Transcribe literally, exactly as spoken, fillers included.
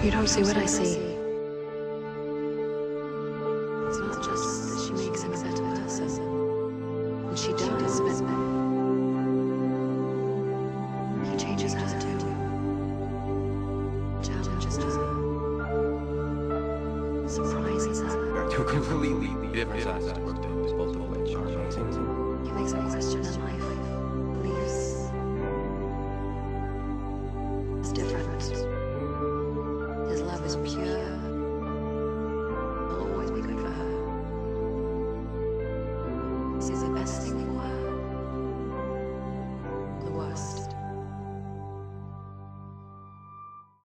You don't see what I see. It's not just that she makes him a better person. And she does, but he changes her too. Challenges her. Surprises her. Two completely different sides to Brooke Davis, both of which are amazing. He makes her question her life. Believes it's different. His love is pure. He'll always be good for her. This is the best thing